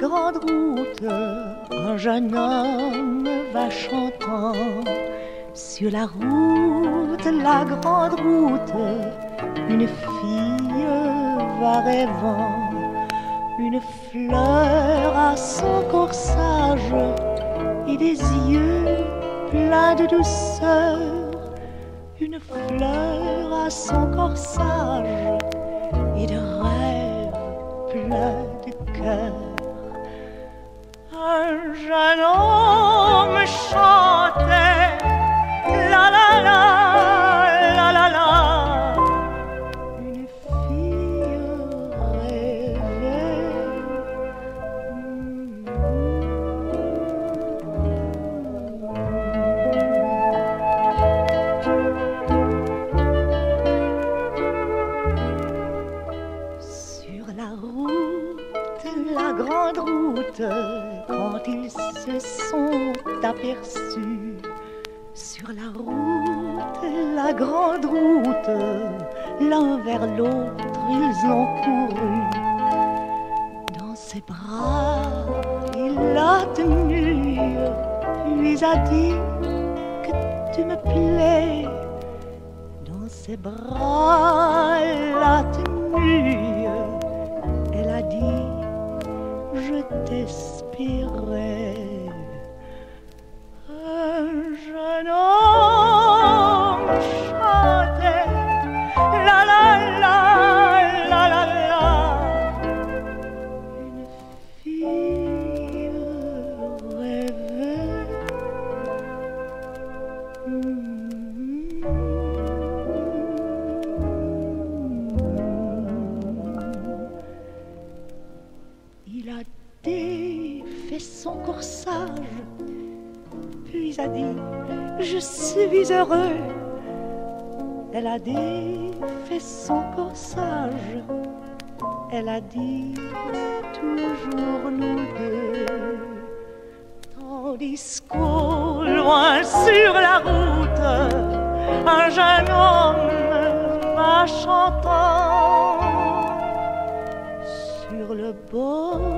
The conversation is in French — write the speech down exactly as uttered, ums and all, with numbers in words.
grande route, un jeune homme va chantant. Sur la route, la grande route, une fille va rêvant. Une fleur à son corsage et des yeux pleins de douceur. Une fleur à son corsage et de rêves pleins de cœur. Un jeune homme chantait la la la la la la. Une fille rêvait. Sur la route, la grande route, quand ils se sont aperçus. Sur la route, la grande route, l'un vers l'autre ils ont couru. Dans ses bras il l'a tenu, puis a dit que tu me plais. Dans ses bras elle l'a tenu, elle a dit je t'espérais. Un jeune homme chantait la la la la la la. Une fille rêvait. Il a défait son corsage, puis a dit je suis heureux. Elle a défait son corsage, elle a dit toujours nous deux. Tandis qu'au loin sur la route, un jeune homme va chantant. Sur le bord